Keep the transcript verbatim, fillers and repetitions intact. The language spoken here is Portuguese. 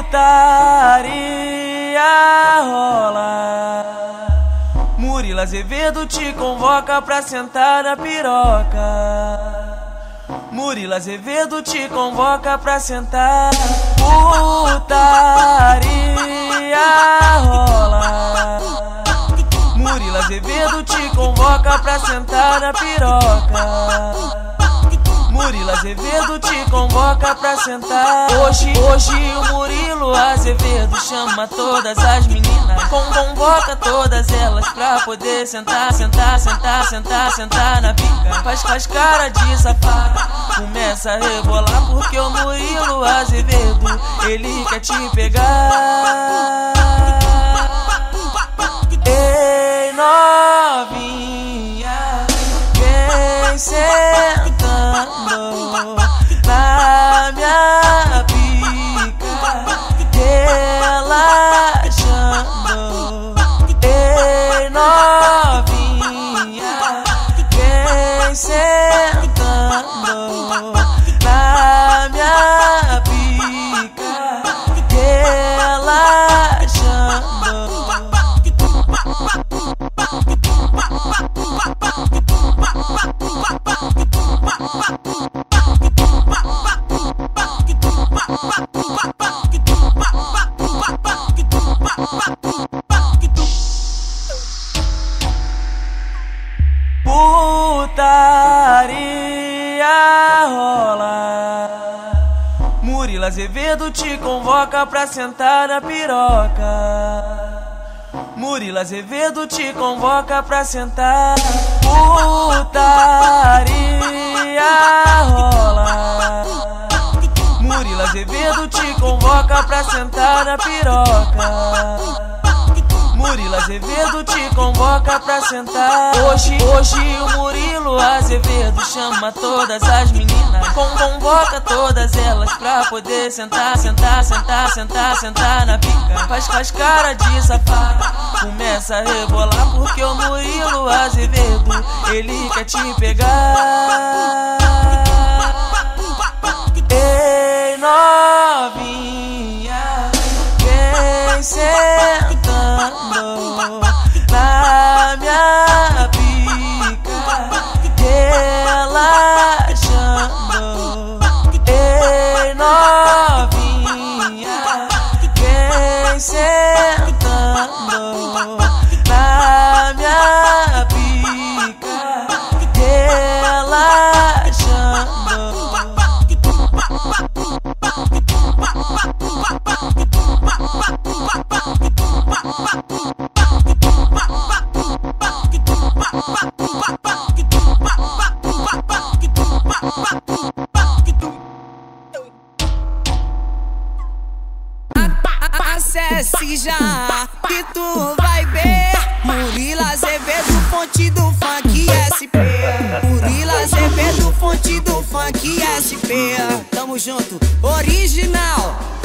Putaria rola. Murilo Azevedo te convoca pra sentar na piroca. Murilo Azevedo te convoca pra sentar. Putaria rola. Murilo Azevedo te convoca pra sentar na piroca. Murilo Azevedo te convoca pra sentar. Hoje, hoje o Murilo Azevedo chama todas as meninas, convoca todas elas pra poder sentar, sentar, sentar, sentar, sentar na pica. Faz, faz cara de safada, começa a rebolar porque o Murilo Azevedo, ele quer te pegar. Ei, novinha, vem sentando na minha pica, relaxando. Ei, novinha, vem sentando na minha pica, relaxando. Putaria rola. Murilo Azevedo te convoca pra sentar na piroca. Murilo Azevedo te convoca pra sentar. Putaria rola. Murilo Azevedo te convoca pra sentar na piroca. Murilo Azevedo te convoca pra sentar. Hoje, hoje o Murilo Azevedo chama todas as meninas, convoca todas elas pra poder sentar, sentar, sentar, sentar, sentar na pica. Faz, faz cara de safada, começa a rebolar porque o Murilo Azevedo, ele quer te pegar. Ei, novinha, vem sentando na minha pica, relaxando. Ei, novinha, vem sentando na minha pica, relaxando. Acesse já que tu vai ver Murilo Azevedo, fonte do funk S P. Murilo Azevedo, fonte do funk S P. Tamo junto, original.